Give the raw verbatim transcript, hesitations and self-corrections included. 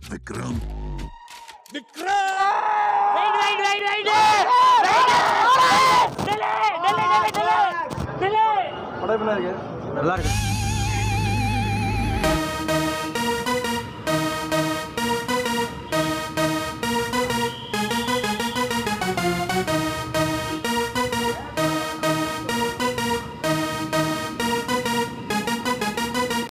Vikram. Vikram! Wait, wait, wait, wait! Delay! Delay! Delay! Delay! Delay! படம் எப்படி இருக்கு? நல்லா இருக்கு.